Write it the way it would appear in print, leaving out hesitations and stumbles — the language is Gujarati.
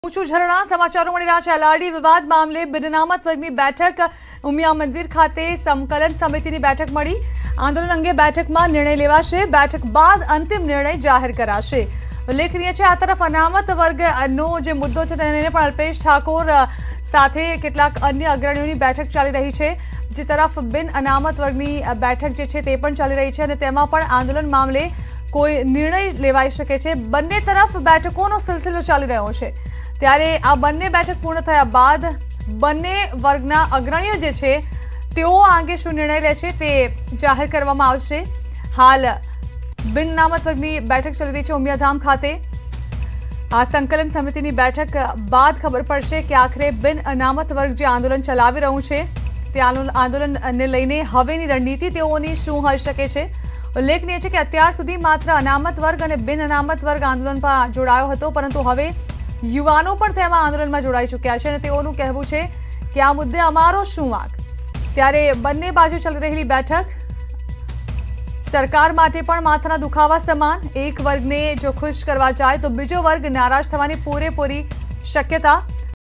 ઊંચું ઝરણા સમાચારો મળી રહ્યા છે। એલઆરડી વિવાદ મામલે બિનઅનામત વર્ગની બેઠક ઉમિયા મંદિર ખાતે સંકલન સમિતિની બેઠક મળી। આંદોલન અંગે બેઠકમાં નિર્ણય લેવાશે। બેઠક બાદ અંતિમ નિર્ણય જાહેર કરાશે। ઉલ્લેખનીય છે, આ તરફ અનામત વર્ગનો જે મુદ્દો છે તેને લઈને પણ અલ્પેશ ઠાકોર સાથે કેટલાક અન્ય અગ્રણીઓની બેઠક ચાલી રહી છે। બીજી તરફ બિન અનામત વર્ગની બેઠક જે છે તે પણ ચાલી રહી છે અને તેમાં પણ આંદોલન મામલે કોઈ નિર્ણય લેવાઈ શકે છે। બંને તરફ બેઠકોનો સિલસિલો ચાલી રહ્યો છે। ત્યારે આ બંને બેઠક પૂર્ણ થયા બાદ બંને વર્ગના અગ્રણીઓ જે છે તેઓ આ અંગે શું નિર્ણય લે છે તે જાહેર કરવામાં આવશે। હાલ બિન અનામત વર્ગની બેઠક ચાલી રહી છે ઉમિયાધામ ખાતે। આ સંકલન સમિતિની બેઠક બાદ ખબર પડશે કે આખરે બિન અનામત વર્ગ જે આંદોલન ચલાવી રહ્યું છે તે આંદોલનને લઈને હવેની રણનીતિ તેઓની શું હોઈ શકે છે। ઉલ્લેખનીય છે કે અત્યાર સુધી માત્ર અનામત વર્ગ અને બિન અનામત વર્ગ આંદોલનમાં જોડાયો હતો, પરંતુ હવે યુવાનો પણ તેમાં આંદોલનમાં જોડાઈ ચૂક્યા છે અને તેઓનું કહેવું છે કે આ મુદ્દે અમારો શું વાંક। ત્યારે બંને બાજુ ચાલી રહેલી બેઠક સરકાર માટે પણ માથાના દુખાવા સમાન। એક વર્ગને જો ખુશ કરવા જાય તો બીજો વર્ગ નારાજ થવાની પૂરેપૂરી શક્યતા।